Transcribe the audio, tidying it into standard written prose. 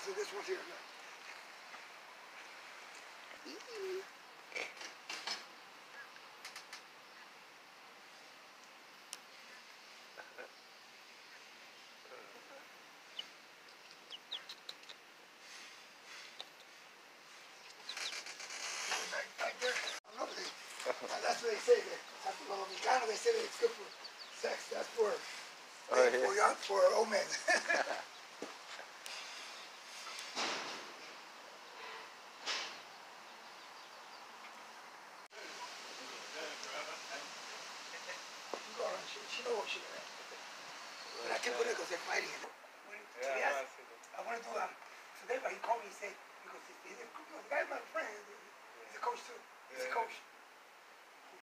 So this one's here. Look. Right there. That's what they say. Los Dominicanos, they say that it's good for sex. That's for for old men. She knows what she's doing. But I can't put it because they're fighting. I want to do today, but he called me and said, because the guy's my friend. He's a coach too. He's a coach.